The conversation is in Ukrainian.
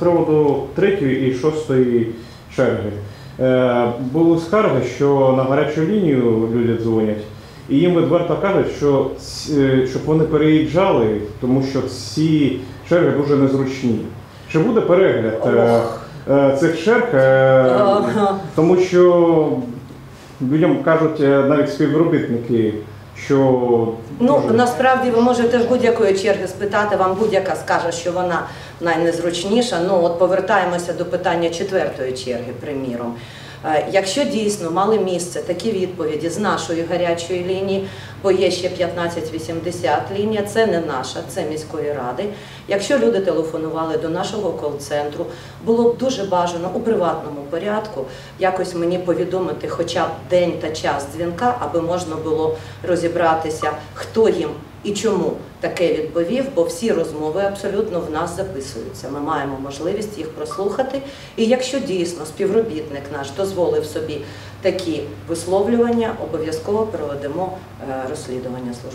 приводу 3-ї і 6-ї черги. Були скарги, що на гарячу лінію люди дзвонять, і їм відверто кажуть, що щоб вони переїжджали, тому що ці черги дуже незручні. Чи буде перегляд цих черг? Тому що людям кажуть навіть співробітники, що... Насправді ви можете ж будь-якої черги спитати, вам будь-яка скаже, що вона найнезручніша. От повертаємося до питання 4-ї черги, приміром. Якщо дійсно мали місце такі відповіді з нашої гарячої лінії, бо є ще 1580 лінія, це не наша, це міської ради. Якщо люди телефонували до нашого кол-центру, було б дуже бажано у приватному порядку якось мені повідомити хоча б день та час дзвінка, аби можна було розібратися, хто їм і чому таке відповів, бо всі розмови абсолютно в нас записуються. Ми маємо можливість їх прослухати. І якщо дійсно співробітник наш дозволив собі такі висловлювання, обов'язково проведемо розслідування служби.